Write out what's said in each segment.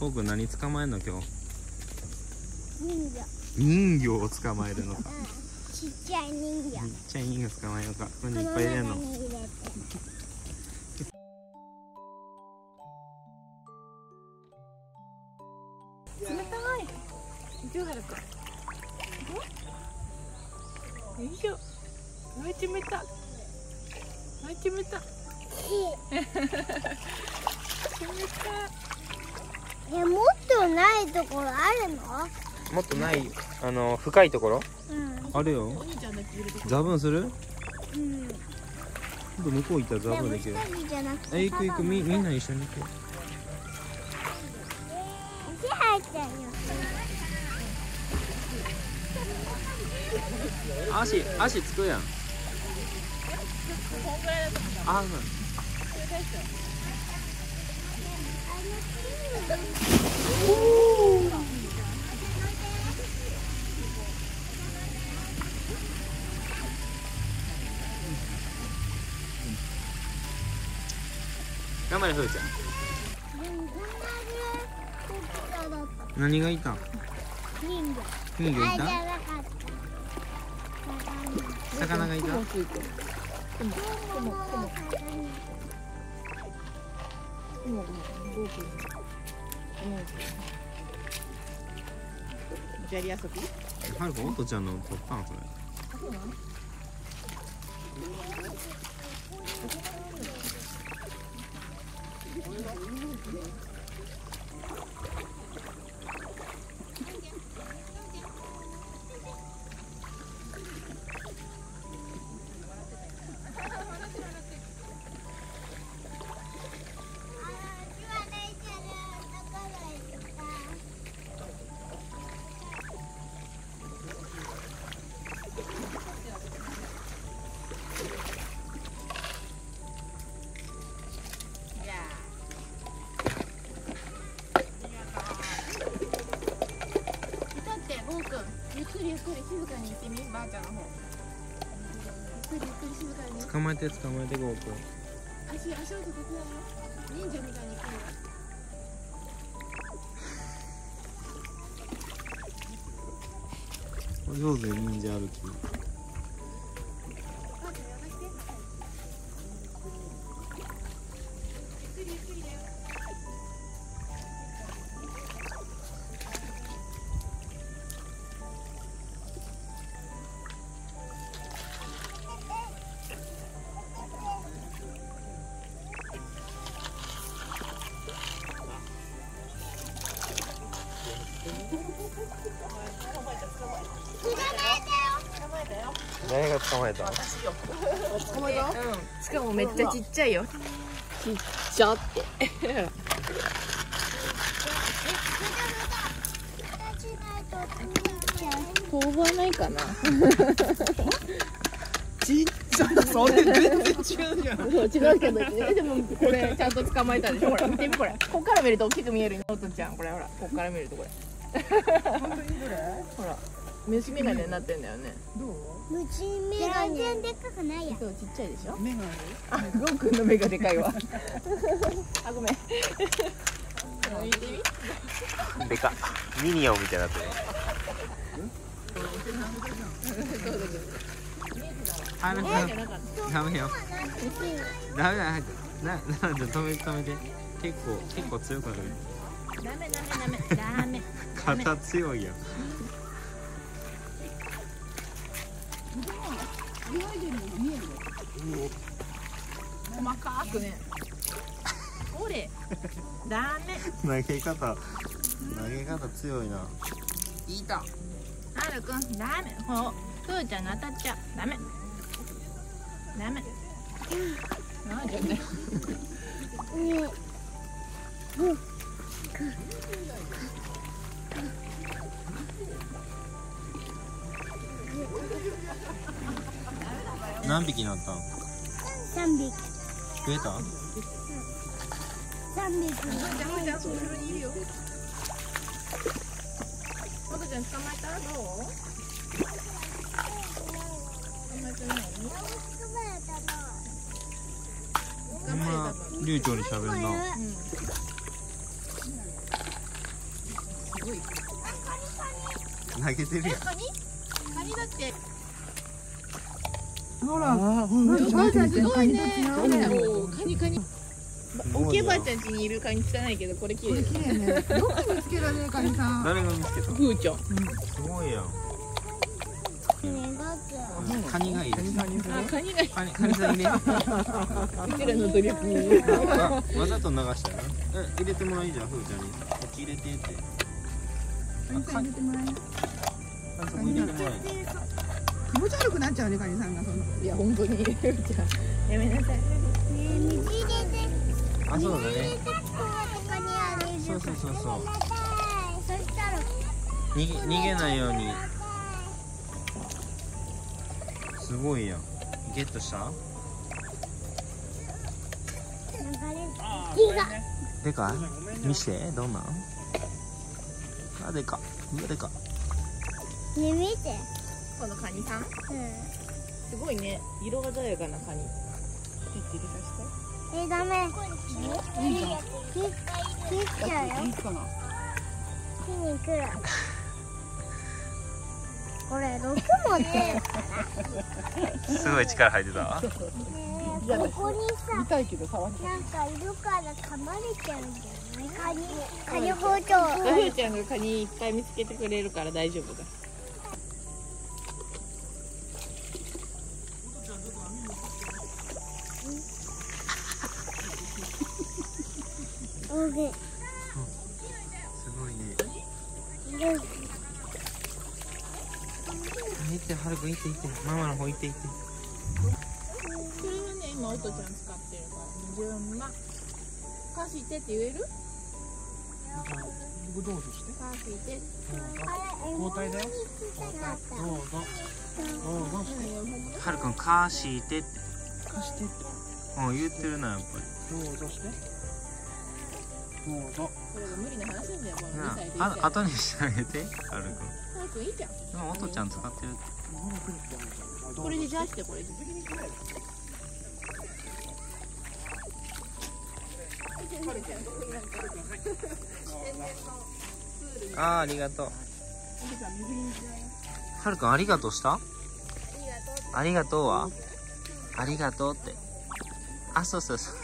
ポーク何捕まえんの今日？ 人魚。 人魚を捕まえるのか。 ちっちゃい人魚。 ちっちゃい人魚捕まえるのか。ここにいっぱい入れんの。 こ中に入れて。 冷たい。ジュハルか。よいしょ。めっちゃ冷たい。めっちゃ冷たい。 もっとないところあるの？ もっとない深いところ？ うん。 あるよ。 お兄ちゃんだけ入れてくる。 ザブンする？ うん。 向こう行ったらザでもブンできる。 一人じゃなくて。 行く行く、みんな一緒に行く。 足入っちゃうよ。 足つくやん。あ、頑張れふーちゃん。何がいた？ 人魚。 人魚いた？ あ、じゃなかった。 魚がいた？ 雲ついてる。雲。砂利遊び？ はるか、おとちゃんの撮ったんそれ。 ゆっくりゆっくり静かに行ってみ、ばあちゃんの方。ゆっくりゆっくり静かに。 捕まえて捕まえてゴーくん。 足音出てないよ。忍者みたいに行くよ。 上手に忍者歩き。 ばあちゃんやらして。ゆっくりゆっくりだよ。 誰が捕まえた？ 私よ。捕まえた？うん。しかもめっちゃちっちゃいよ。ちっちゃって。飛ばないかな。 ちっちゃい。それ全然違うじゃん。 そう違うけど、でもこれちゃんと捕まえたでしょ。ほら見てみこれ。こっから見ると大きく見えるよ。おとちゃんこれほらこっから見るとこれ。 本当にどれ？ ほら虫眼鏡になってんだよね。 どう？ 虫眼鏡。全然でっかくないや。 そうちっちゃいでしょ。 目がある？ あ、ゴーくんの目がでかいわ。あ、ごめん。見てみ。 でか。ミニオンみたいになってる。ダメよ。ダメだ。止めて。結構強くなる。 ダメ。 肩強いやん。 細かくね。ほれ。ダメ。 投げ方強いな。いた。 はるくん、ダメ。ほう、ふーちゃんに当たっちゃう。ダメ。なんじゃね。 何匹になったん？ 3匹。 増えた ？3匹。 じゃあ、後ろにいるよ。おとちゃん捕まえた？どう？捕まえてない？ 流暢に喋るな。 ごい。 投げてるやん。 カニだって。 ほら、 すごいね。カニ。おけばあちゃん家にいるカニ汚いけど、これ綺麗。 綺麗ね。どこ見つけられるカニさん。 誰が見つけた？ ふーちゃん。 すごいやん。カニがいいです。 あ、カニがいい。 カニさん入れ。 うちらの努力に。 わざと流したよ。入れてもらいじゃん、ふーちゃんに。こっち入れてって。 カニ入れてもらえ。 そこ入れてもらえ。 気持ち悪くなっちゃうね、カニさんがその。 いや、本当に。ふーちゃん。やめなさい。 あ、そうだね。そう。 そしたら逃げないように。すごいやん。ゲットした？でかい？見して、どんなん？あ、でか。うわ、でか。 ね、見て。 このカニさん。すごいね。色鮮やかなカニ。ピッチリさせて。 ダメ。切っちゃうよ。 いいかな。 木に来る。これ6持ってるからすごい力入ってた。 ここにさ、 見たいけど触って。 なんかいるから噛まれちゃうんだよね。カニ包丁。 ふーちゃんがカニいっぱい見つけてくれるから大丈夫だ。 オーケー。 すごいね。 で行って、はるくん行って。ママの方行って。 これはね、今、おとちゃん使ってるから、順番。貸してって言える？ 僕どうして？ 貸して。 交代だよ。どうぞ。 はるくん、貸してって。 貸してって。 言ってるな、やっぱり。 どうぞして。どうぞ。 これが無理な話なんだよ、この2歳で。 後にしてあげて、はるくん。 はるくんいいじゃん。 でも、おとちゃん使ってる。 これでじゃあして、これで。 ありがとう。はるくん、ありがとうした？ありがとうは？ありがとうって。あ、そう。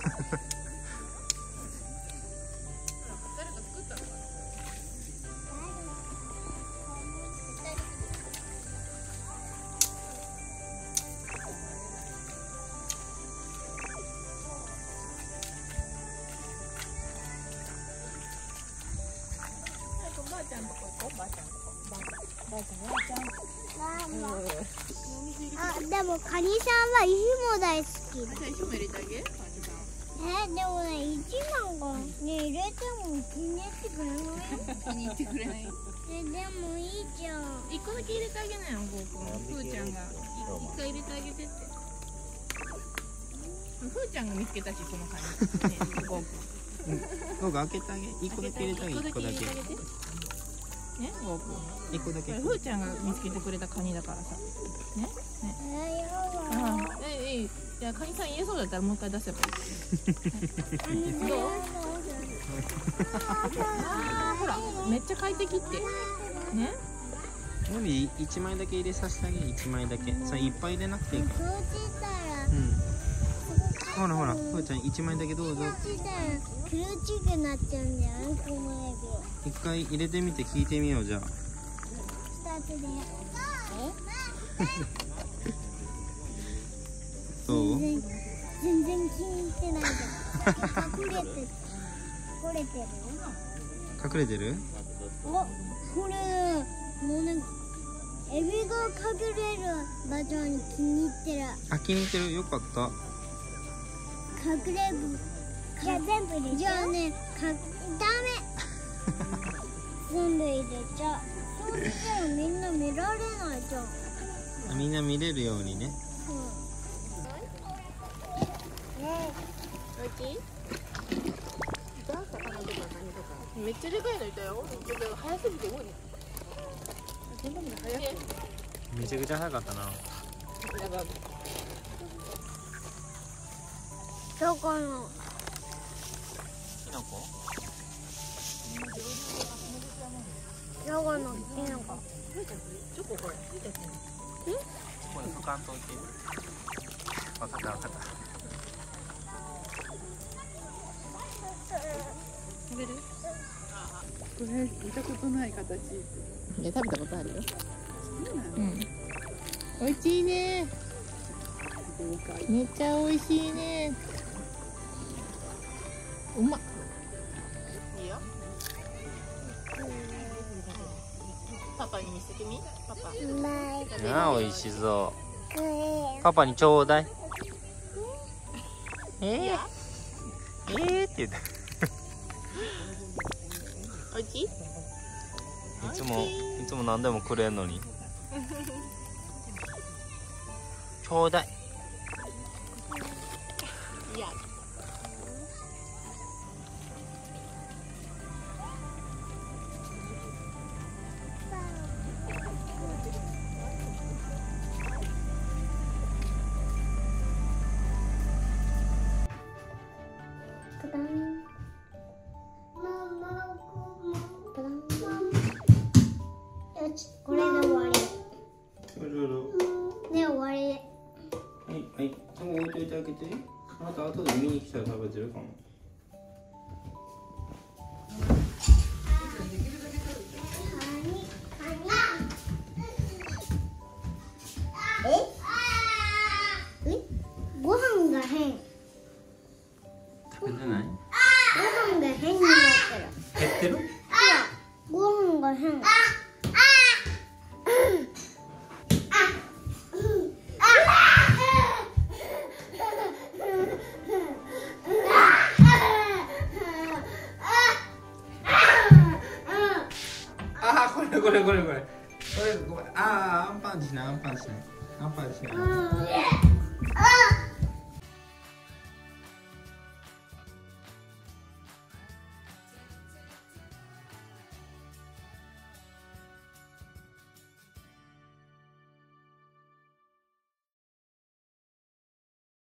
ばあちゃんとこ行こう。ばあちゃんとこ。ばあちゃん。 でもカニさんは石も大好きだ。 石も入れてあげ。 でもね、1万がね、入れても気に入ってくれない。 気に入ってくれない。 でもいいじゃん。 1個だけ入れてあげなよ、ゴーくん。ふーちゃんが1回入れてあげてって。ふーちゃんが見つけたし、そのカニ。ね、ゴーくん。 僕開けてあげ。1個だけ入れてあげ。1個だけ。 ね、ゴーくん。 1個だけ。 ふーちゃんが見つけてくれたカニだからさ。ね。いや、カニさん言えそうだったらもう一回出せばいい。どう？ほら、めっちゃ快適って。ね。 のび1枚だけ入れさせてあげ。1枚だけ。それいっぱい入れなくていいから。ほら、ふーちゃん1枚だけどうぞ。 苦しくなっちゃうんだよ、この指。1回入れてみて聞いてみよう、じゃあ。 2つで。 どう？ 全然気に入ってないじゃん。隠れてる。 隠れてる？ これもうね、エビが隠れる場所に気に入ってる。 あ、気に入ってる。よかった。 隠れる。じゃあ全部入れちゃう。じゃあね、ダメ。全部入れちゃう。そうしたらみんな見られないじゃん。 みんな見れるようにね。 めっちゃでかいのいたよ。早すぎて無理。 めちゃくちゃ早かったな。 どこの？ キノコ？ ロゴのキノコ。 チョコこれついてる。 これ拭かんといて。わかったわかった。 食べる？ これ見たことない形。 いや食べたことあるよ。 そうなの？ うん。美味しいね。 豪快。 めっちゃ美味しいね。うまっ。いいよ。パパに見せてみ。パパ。 あー美味しそう。パパにちょうだい。って言って。 おいしい？ いつも何でもくれんのに。ちょうだい。 いや。 よし、これで終わり。ね、終わり。 はい、そこ置いといてあげて。あなた後で見に来たら食べてるかも。 ご飯が変。 食べてない？ ご飯が変になってる。 減ってる？ ご飯が変。 これ。あんパンしない。